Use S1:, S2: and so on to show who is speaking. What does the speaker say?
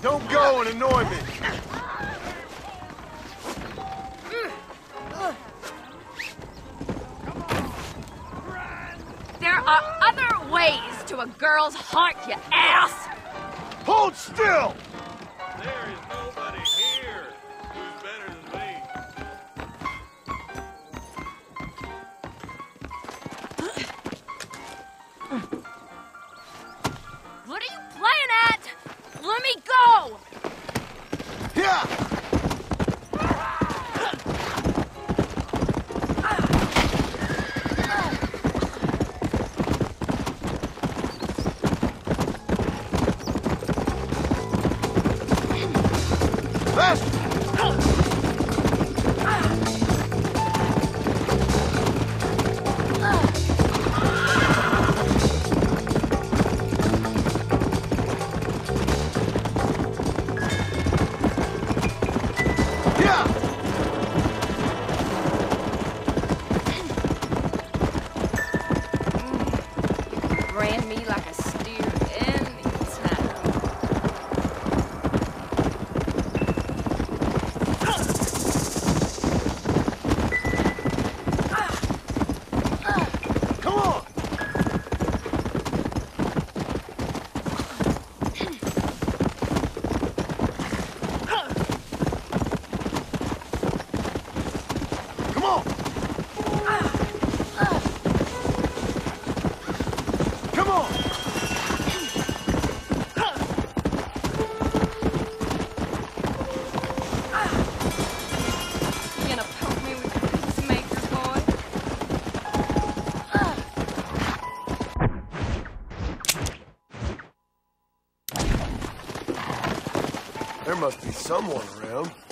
S1: Don't go and annoy me.
S2: There are other ways to a girl's heart, you ass!
S1: Hold still!
S3: There is nobody here who's better than me.
S2: What are you playing at? Let me go!
S1: Yeah!
S2: Ran me like a steer anytime.
S1: Come on! Come on! Come on!
S2: You gonna poke me with your peacemaker, boy?
S1: There must be someone around.